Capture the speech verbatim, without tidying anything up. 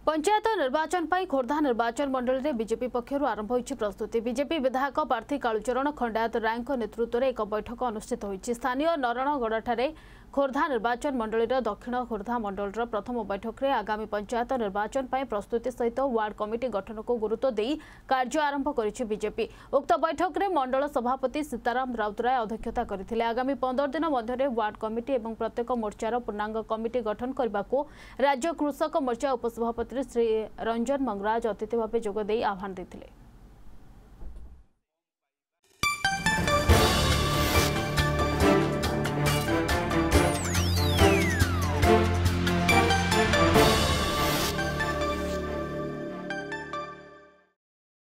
पंचायत निर्वाचन पर खोर्धा निर्वाचन मंडल में बीजेपी पक्षर आरंभ होती प्रस्तुति। बीजेपी विधायक प्रार्थी कालूचरण खंडायत राय नेतृत्व में एक बैठक अनुष्ठित होती। स्थानीय नरणगढ़ खोर्धा निर्वाचन मंडल दक्षिण खोर्धा मंडल प्रथम बैठक में आगामी पंचायत निर्वाचन पर प्रस्तुति सहित वार्ड कमिटी गठन को गुरुत्व दे कार्य आरंभ करिछि बीजेपी। उक्त बैठक में मंडल सभापति सीताराम राउतराय अध्यक्षता करथिले। आगामी पंद्रह दिन मध्य वार्ड कमिटी और प्रत्येक मोर्चार पूर्णांग कमिटी गठन करने को राज्य कृषक मोर्चा उपसभापति श्री रंजन मंगराज अतिथि भाव जोगदे आह्वान देथिले।